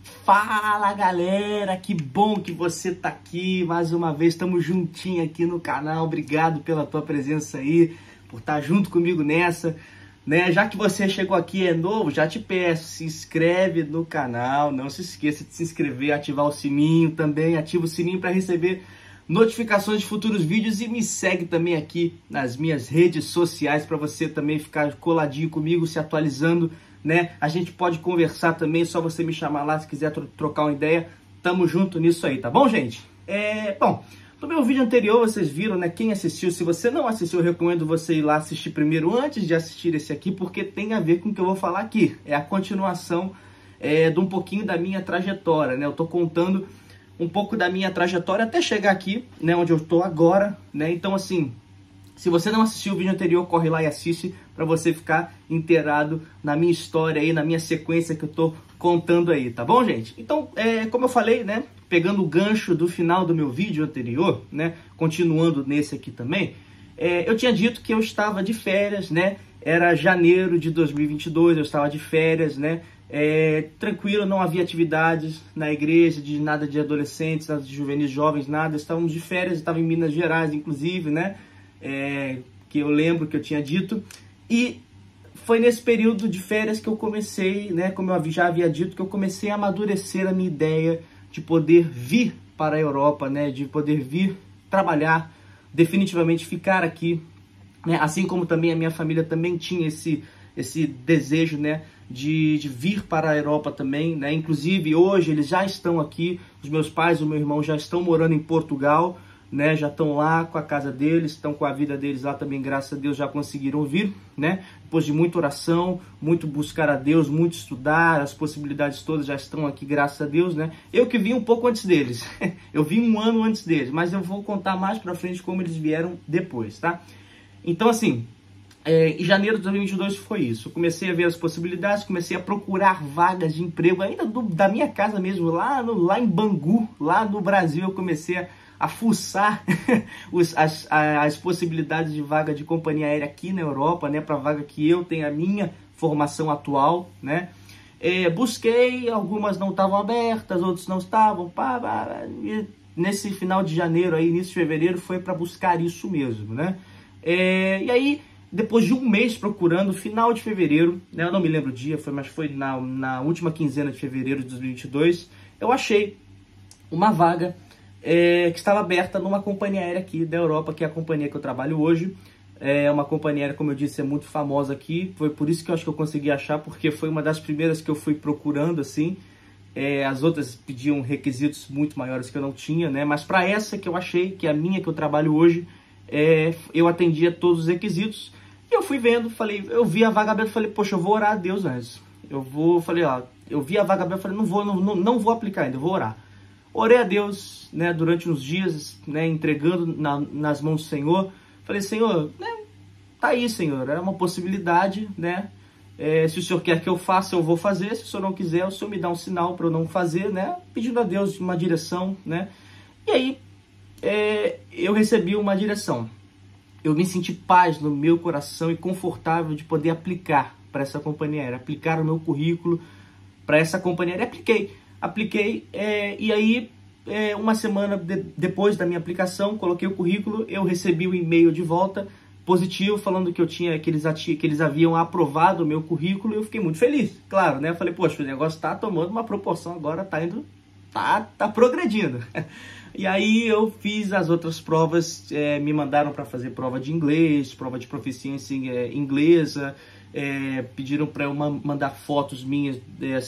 Fala galera, que bom que você tá aqui mais uma vez, estamos juntinho aqui no canal. Obrigado pela tua presença aí, por estar junto comigo nessa, né? Já que você chegou aqui, é novo, já te peço, se inscreve no canal, não se esqueça de se inscrever, ativar o sininho também, ativa o sininho para receber notificações de futuros vídeos e me segue também aqui nas minhas redes sociais para você também ficar coladinho comigo, se atualizando, né? A gente pode conversar também, só você me chamar lá se quiser trocar uma ideia. Tamo junto nisso aí, tá bom, gente? Bom, no meu vídeo anterior vocês viram, né? Quem assistiu, se você não assistiu, eu recomendo você ir lá assistir primeiro antes de assistir esse aqui, porque tem a ver com o que eu vou falar aqui. É a continuação de um pouquinho da minha trajetória, né? Eu tô contando um pouco da minha trajetória até chegar aqui, né? Onde eu tô agora, né? Então, assim, se você não assistiu o vídeo anterior, corre lá e assiste para você ficar inteirado na minha história aí, na minha sequência que eu tô contando aí, tá bom, gente? Então, como eu falei, né, pegando o gancho do final do meu vídeo anterior, né, continuando nesse aqui também, eu tinha dito que eu estava de férias, né, era janeiro de 2022, eu estava de férias, né, tranquilo, não havia atividades na igreja, de nada de adolescentes, nada de juvenis, jovens, nada, estávamos de férias, estava em Minas Gerais, inclusive, né, que eu lembro que eu tinha dito, e foi nesse período de férias que eu comecei, né, como eu já havia dito, que eu comecei a amadurecer a minha ideia de poder vir para a Europa, né, de poder vir trabalhar, definitivamente ficar aqui, né, assim como também a minha família também tinha esse desejo, né, de vir para a Europa também, né, inclusive hoje eles já estão aqui, os meus pais e o meu irmão já estão morando em Portugal, né, já estão lá com a casa deles, estão com a vida deles lá também, graças a Deus já conseguiram vir, né, depois de muita oração, muito buscar a Deus, muito estudar, as possibilidades todas já estão aqui, graças a Deus, né, eu que vim um pouco antes deles, eu vim um ano antes deles, mas eu vou contar mais pra frente como eles vieram depois, tá? Então, assim, em janeiro de 2022 foi isso, eu comecei a ver as possibilidades, comecei a procurar vagas de emprego, ainda da minha casa mesmo, lá em Bangu, lá no Brasil, eu comecei a fuçar as possibilidades de vaga de companhia aérea aqui na Europa, né, para vaga que eu tenho a minha formação atual, né, busquei, algumas não estavam abertas, outras não estavam, e nesse final de janeiro, aí, início de fevereiro, foi para buscar isso mesmo, né, e aí, depois de um mês procurando, final de fevereiro, né, eu não me lembro o dia, mas foi na última quinzena de fevereiro de 2022, eu achei uma vaga que estava aberta numa companhia aérea aqui da Europa, que é a companhia que eu trabalho hoje. É uma companhia aérea, como eu disse, é muito famosa aqui. Foi por isso que eu acho que eu consegui achar, porque foi uma das primeiras que eu fui procurando, assim. As outras pediam requisitos muito maiores que eu não tinha, né? Mas para essa que eu achei, que é a minha que eu trabalho hoje, eu atendia todos os requisitos. E eu fui vendo, eu vi a vaga aberta, falei, poxa, eu vou orar a Deus antes. Eu vi a vaga aberta, falei, não vou aplicar ainda, eu vou orar. Orei a Deus, né, durante uns dias, né, entregando nas mãos do Senhor. Falei, Senhor, né, tá aí, Senhor, é uma possibilidade, né? Se o Senhor quer que eu faça, eu vou fazer. Se o Senhor não quiser, o Senhor me dá um sinal para eu não fazer, né? Pedindo a Deus uma direção, né? E aí, eu recebi uma direção. Eu me senti paz no meu coração e confortável de poder aplicar para essa companhia aérea, aplicar o meu currículo para essa companhia aérea. Apliquei, e aí, uma semana depois da minha aplicação, coloquei o currículo, eu recebi o e-mail de volta, positivo, falando que eles haviam aprovado o meu currículo, e eu fiquei muito feliz, claro, né? Eu falei, poxa, o negócio tá tomando uma proporção agora, tá progredindo. E aí eu fiz as outras provas, me mandaram para fazer prova de inglês, prova de proficiência inglesa, pediram para eu mandar fotos minhas,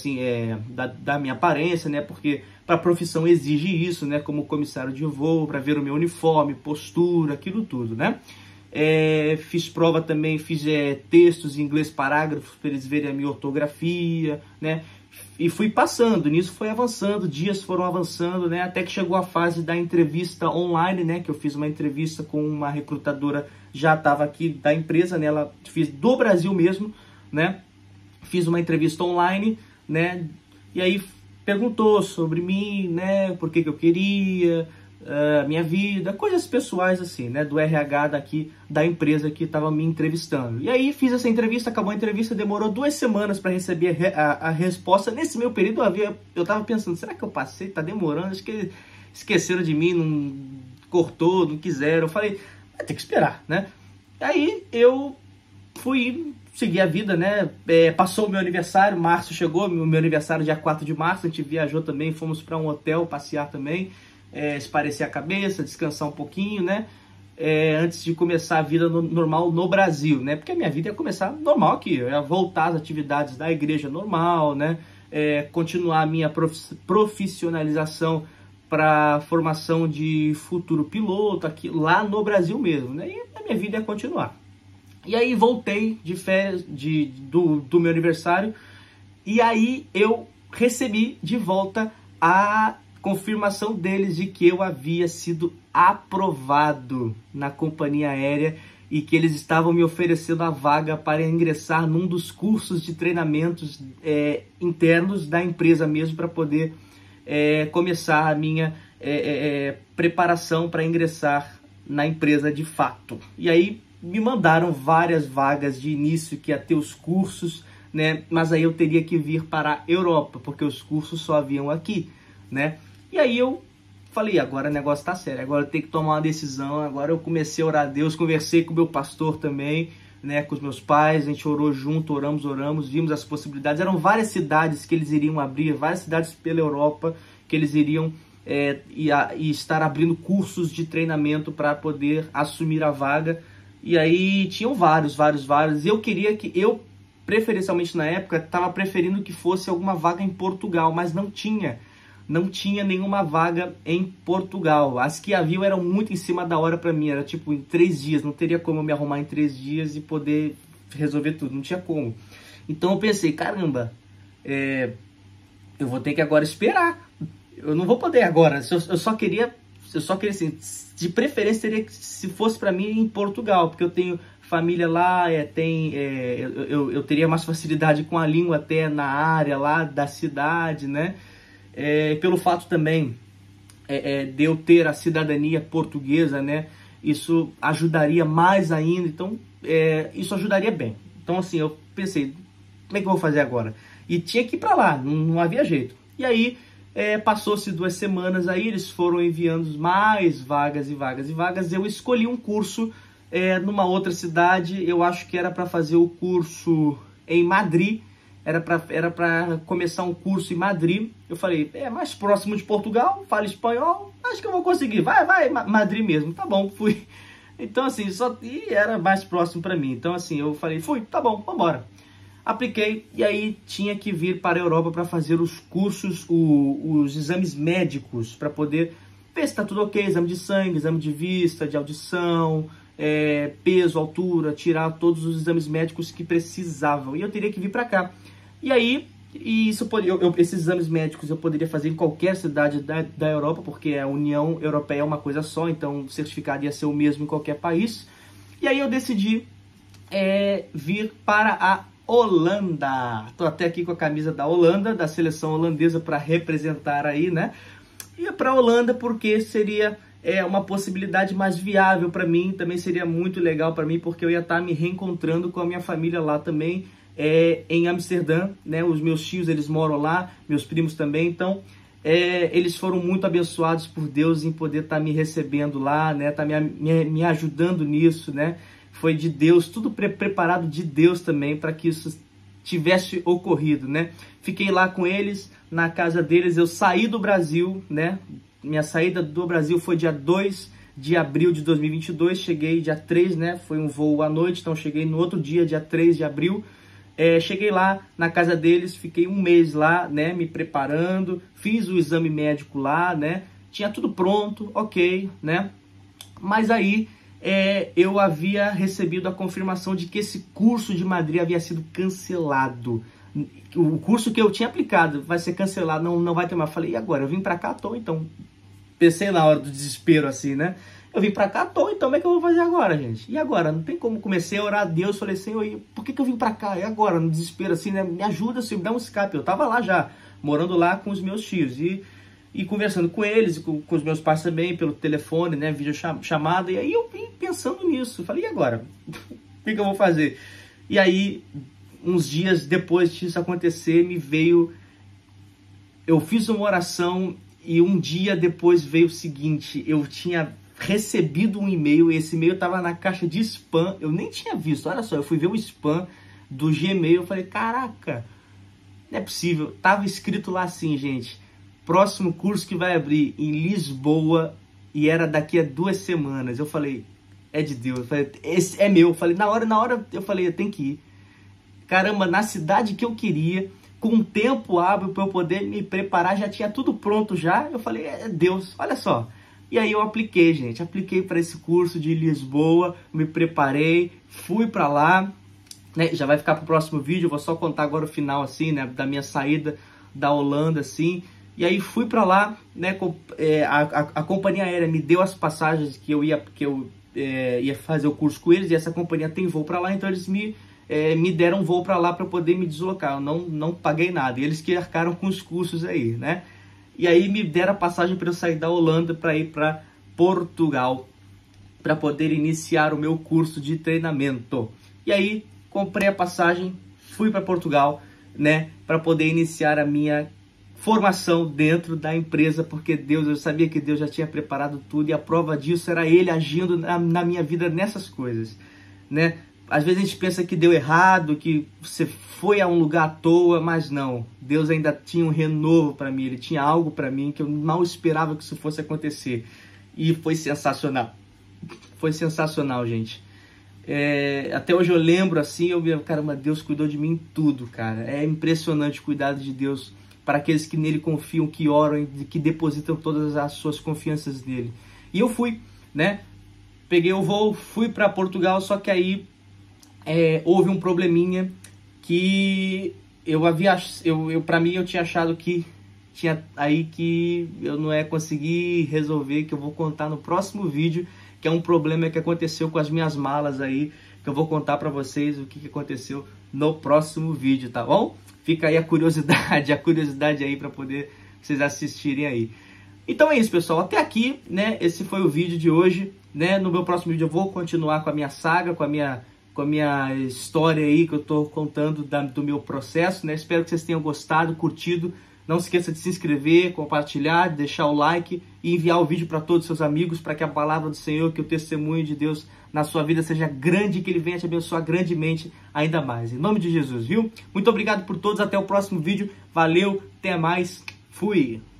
da minha aparência, né? Porque para a profissão exige isso, né? Como comissário de voo, para ver o meu uniforme, postura, aquilo tudo, né? Fiz prova também, fiz textos em inglês, parágrafos, para eles verem a minha ortografia, né? E fui passando, nisso foi avançando, dias foram avançando, né? Até que chegou a fase da entrevista online, né? Que eu fiz uma entrevista com uma recrutadora, já estava aqui da empresa, né? Ela fiz do Brasil mesmo, né? Fiz uma entrevista online, né? E aí perguntou sobre mim, né? Por que eu queria, minha vida, coisas pessoais assim, né, do RH daqui da empresa que estava me entrevistando. E aí fiz essa entrevista, acabou a entrevista, demorou 2 semanas para receber a resposta. Nesse meu período eu estava pensando, será que eu passei? Tá demorando, acho que esqueceram de mim, não cortou, não quiseram. Eu falei, vai ter que esperar, né? Aí eu fui seguir a vida, né? Passou o meu aniversário, março chegou, meu aniversário dia 4 de março, a gente viajou também, fomos para um hotel passear também, esparecer a cabeça, descansar um pouquinho, né? Antes de começar a vida normal no Brasil, né? Porque a minha vida ia começar normal aqui, eu ia voltar às atividades da igreja normal, né? Continuar a minha profissionalização para formação de futuro piloto aqui lá no Brasil mesmo, né? E a minha vida ia continuar. E aí voltei de férias do meu aniversário e aí eu recebi de volta a confirmação deles de que eu havia sido aprovado na companhia aérea e que eles estavam me oferecendo a vaga para ingressar num dos cursos de treinamentos internos da empresa mesmo, para poder começar a minha preparação para ingressar na empresa de fato. E aí me mandaram várias vagas de início que ia ter os cursos, né? Mas aí eu teria que vir para a Europa, porque os cursos só haviam aqui, né? E aí eu falei, agora o negócio tá sério, agora eu tenho que tomar uma decisão. Agora eu comecei a orar a Deus, conversei com o meu pastor também, né? Com os meus pais, a gente orou junto, oramos, vimos as possibilidades. Eram várias cidades que eles iriam abrir, várias cidades pela Europa que eles iriam e estar abrindo cursos de treinamento para poder assumir a vaga. E aí tinham vários. E eu queria que, preferencialmente na época, estava preferindo que fosse alguma vaga em Portugal, mas não tinha nenhuma vaga em Portugal. As que haviam eram muito em cima da hora para mim, era tipo em 3 dias, não teria como eu me arrumar em 3 dias e poder resolver tudo, não tinha como. Então eu pensei, caramba, eu vou ter que agora esperar, eu não vou poder agora, eu só queria assim, de preferência teria que, se fosse para mim, em Portugal, porque eu tenho família lá, eu teria mais facilidade com a língua até na área lá da cidade, né? Pelo fato também de eu ter a cidadania portuguesa, né? Isso ajudaria mais ainda, então isso ajudaria bem. Então assim, eu pensei, como é que eu vou fazer agora? E tinha que ir para lá, não havia jeito. E aí passou-se 2 semanas, aí eles foram enviando mais vagas. Eu escolhi um curso numa outra cidade, eu acho que era para fazer o curso em Madrid, era para começar um curso em Madrid. Eu falei, mais próximo de Portugal, fala espanhol, acho que eu vou conseguir, vai, Madrid mesmo, tá bom, fui. Então assim, e era mais próximo para mim, então assim, eu falei, tá bom, vambora. Apliquei e aí tinha que vir para a Europa para fazer os cursos, os exames médicos, para poder ver se está tudo ok, exame de sangue, exame de vista, de audição, peso, altura, tirar todos os exames médicos que precisavam. E eu teria que vir para cá. E aí, esses exames médicos eu poderia fazer em qualquer cidade da Europa, porque a União Europeia é uma coisa só, então o certificado ia ser o mesmo em qualquer país. E aí eu decidi vir para a Holanda. Tô até aqui com a camisa da Holanda, da seleção holandesa, para representar aí, né? E para a Holanda porque seria uma possibilidade mais viável para mim, também seria muito legal para mim, porque eu ia estar me reencontrando com a minha família lá também, em Amsterdã, né? Os meus tios, eles moram lá, meus primos também, então eles foram muito abençoados por Deus em poder estar me recebendo lá, né? Tá me ajudando nisso, né? Foi de Deus, tudo preparado de Deus também para que isso tivesse ocorrido, né? Fiquei lá com eles, na casa deles, eu saí do Brasil, né? Minha saída do Brasil foi dia 2 de abril de 2022, cheguei dia 3, né? Foi um voo à noite, então cheguei no outro dia, dia 3 de abril. Cheguei lá na casa deles, fiquei 1 mês lá, né? Me preparando, fiz o exame médico lá, né? Tinha tudo pronto, ok, né? Mas aí eu havia recebido a confirmação de que esse curso de Madrid havia sido cancelado. O curso que eu tinha aplicado vai ser cancelado, não vai ter mais. Falei, e agora? Eu vim pra cá à toa, então. Pensei na hora do desespero assim, né? Eu vim pra cá à toa, então como é que eu vou fazer agora, gente? E agora? Não tem como. Comecei a orar a Deus, falei, Senhor, por que eu vim pra cá? E agora? No desespero assim, né? Me ajuda, Senhor, me dá um escape. Eu tava lá já, morando lá com os meus tios. E e conversando com eles, com os meus pais também, pelo telefone, né, videochamada, e aí eu vim pensando nisso, falei, e agora? O que eu vou fazer? E aí, uns dias depois disso acontecer, eu fiz uma oração, e um dia depois veio o seguinte, eu tinha recebido um e-mail, esse e-mail estava na caixa de spam, eu nem tinha visto, olha só, eu fui ver o spam do Gmail, eu falei, caraca, não é possível, tava escrito lá assim, gente, próximo curso que vai abrir em Lisboa, e era daqui a 2 semanas. Eu falei, é de Deus. Eu falei, esse é meu. Eu falei, na hora eu falei, eu tenho que ir. Caramba, na cidade que eu queria, com um tempo hábil para eu poder me preparar, já tinha tudo pronto já. Eu falei, é Deus, olha só. E aí eu apliquei, gente, apliquei para esse curso de Lisboa, me preparei, fui para lá, né? Já vai ficar pro próximo vídeo, eu vou só contar agora o final, assim, né, da minha saída da Holanda, assim. E aí fui para lá, né, a companhia aérea me deu as passagens que eu ia fazer o curso com eles, e essa companhia tem voo para lá, então eles me deram um voo para lá para poder me deslocar, eu não paguei nada, e eles que arcaram com os custos aí, né. E aí me deram a passagem para eu sair da Holanda para ir para Portugal, para poder iniciar o meu curso de treinamento. E aí comprei a passagem, fui para Portugal, né, para poder iniciar a minha formação dentro da empresa, porque eu sabia que Deus já tinha preparado tudo, e a prova disso era Ele agindo na minha vida nessas coisas, né? Às vezes a gente pensa que deu errado, que você foi a um lugar à toa, mas não. Deus ainda tinha um renovo para mim, Ele tinha algo para mim que eu mal esperava que isso fosse acontecer, e foi sensacional. Foi sensacional, gente. Até hoje eu lembro assim, caramba, Deus cuidou de mim em tudo, cara. É impressionante o cuidado de Deus para aqueles que nele confiam, que oram, que depositam todas as suas confianças nele. E eu fui, né? Peguei o voo, fui para Portugal, só que aí houve um probleminha que para mim eu tinha achado que eu não ia conseguir resolver, que eu vou contar no próximo vídeo, que é um problema que aconteceu com as minhas malas aí, que eu vou contar para vocês o que aconteceu no próximo vídeo, tá bom? Fica aí a curiosidade aí para poder vocês assistirem aí. Então é isso, pessoal. Até aqui, né? Esse foi o vídeo de hoje, né? No meu próximo vídeo eu vou continuar com a minha saga, com a minha história aí que eu tô contando do meu processo, né? Espero que vocês tenham gostado, curtido. Não se esqueça de se inscrever, compartilhar, deixar o like e enviar o vídeo para todos os seus amigos, para que a palavra do Senhor, que o testemunho de Deus na sua vida seja grande, que Ele venha te abençoar grandemente ainda mais. Em nome de Jesus, viu? Muito obrigado por todos, até o próximo vídeo. Valeu, até mais, fui!